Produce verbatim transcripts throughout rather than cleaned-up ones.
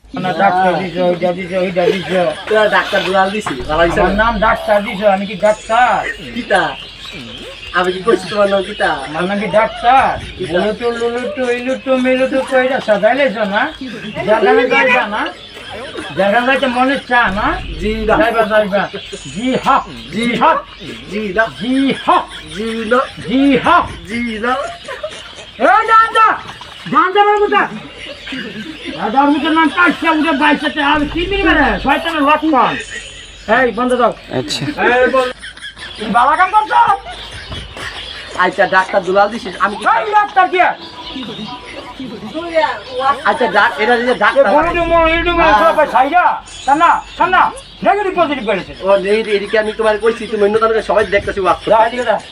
না ডাক্তার দিছো ওইটা দিছো ওইটা দিছো তোরা ডাক্তার দুলাল দিছি আমার নাম ডাক্তার দিছো আমি কি ডাক্তার কিতা আমি কি কইছি তোমার নাম কিতা আমার নাম কি ডাক্তার লুটু লুটু ইলুটু মিলুটু কইরা সাজাইলেছো না জাগানে যাইবা না জাগানে যাইতে মনে চা না জি না যাইবা যাইবা জি হক জি হক জি না জি হক জি না জি হক জি না এই দাদা দাদা বাবু দা দাদা আমি তো নাম কাটছে উঠে বাইসাতে আর কি মিলবে শয়তানের লক্ষণ এই বন্ধ দাও আচ্ছা এই বল তুমি বালা কাম করছো আচ্ছা ডাক্তার দুলাল দিছিস আমি কি এই ডাক্তার কি আচ্ছা ডাক এটা যে ডাক্তার বলুন মো ইডু মে সব সাইডা টানা টানা নেগেটিভ পজিটিভ করেছে ও নেই এদিকে আমি তোমার কইছি তুমি অন্য কারণে সবাই দেখতেছি ওয়াক যা এদিকে যা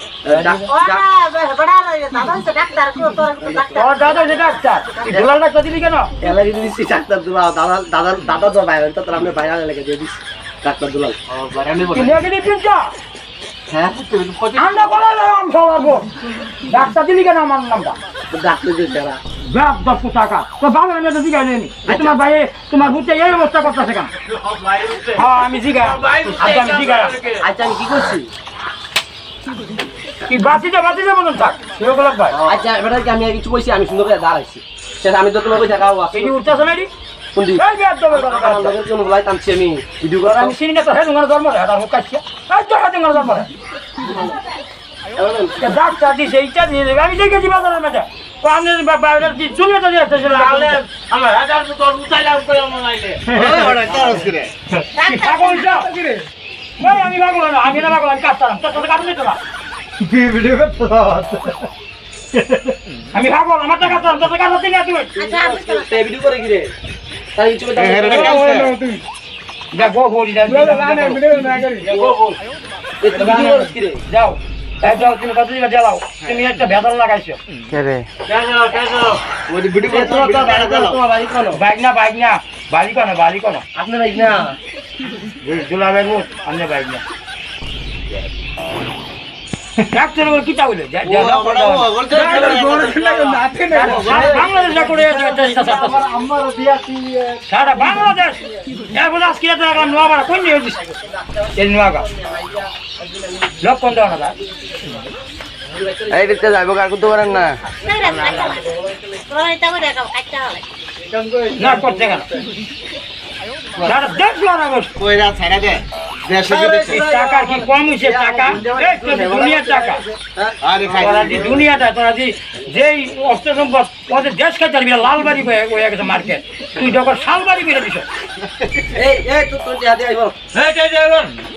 ও দাদা যে ডাক্তার এই দুলাল ডাক্তার দিলি কেন এলাকি দিছি ডাক্তার দুলাল দাদা দাদা দাদা তো বাইরে তো আমরা বাইরে লেগে দিয়ে দিছি ডাক্তার দুলাল কি নেগেটিভ পিনটা হ্যাঁ আমরা বলা নাম সবাবো ডাক্তার দিলি কেন আমার নামটা ডাক্তার যে যারা ব্যাপ দশ টাকা তো বাবা আমি তো জিগাই নেই তোমার ভাইয়ে তোমার বুঝতে এই অবস্থা করতেছে কেন হ্যাঁ আমি জিগাই আচ্ছা আমি জিগাই আচ্ছা আমি কি করছি কি বাঁচিতে বাঁচিতে বলুন থাক সেগুলো ভাই আচ্ছা এবারে কি আমি আর কিছু কইছি আমি সুন্দর করে দাঁড়াইছি সেটা আমি তো তোমার কইছি কাও আছে এই উঠতেছ না রে কোনটি এই ব্যাপ দেবের কথা আমার লোকের কোন বলাই টানছি আমি ভিডিও আর করে আমি চিনি না তো হে তোমার জন্ম রে আর মুখ কাটছে এই তো হে তোমার জন্ম রে ডাক্তার দিছে এইটা দিয়ে দেবে আমি দেখেছি বাজারের মধ্যে তো আমি বাইরে চুলিয়ে তো দিয়েছে আমার হাজার তো তোর উঠাইলাম করে মনে নাইলে ওরে কারস করে পাগল যা মই আমি পাগল না আমি না পাগল আমি কাটতাম তোর সাথে কাটলি তো না ভিডিও করতে আমি পাগল আমার টাকা কাটতাম তোর সাথে কাটতে না তুই তে ভিডিও করে কি রে তাই কিছু কথা যা গো বলি যা ভিডিও না করি গো বল তে ভিডিও করে কি রে যাও এই যাও তুমি কত দিন জ্বালাও তুমি একটা ভেতর লাগাইছো কে রে কেন কেন ওই ভিডিও করে তোমার তো বাইরে দাও তোমার বাড়ি কোন বাইক না বাইক না বাড়ি কোন বাড়ি কোন আপনি বাইক না দুলা বাইক আমি বাইক না ডাক্তার বল কি তাহলে যা যা বাংলাদেশ করে আমার বিয়াতি সারা বাংলাদেশ এখন আজকে তো এখন নোয়াবার কোন নিয়ে দিছে এই নোয়াগা লক্ষণ দাও না এই দিতে যাইব কার করতে পারেন না না করতে কেন সারা দেশ লড়া বস কইরা ছাইরা দে টাকা কি কম হইছে টাকা এই তো দুনিয়া টাকা আরে খাই তোরা যে দুনিয়াটা তোরা যে যেই অস্ত্র সম্পদ ওদের দেশ খাইতে পারবি লালবাড়ি হয়ে গেছে মার্কেট তুই যখন শালবাড়ি বেড়ে দিছ এই এই তো তোর যা দে আইবো এই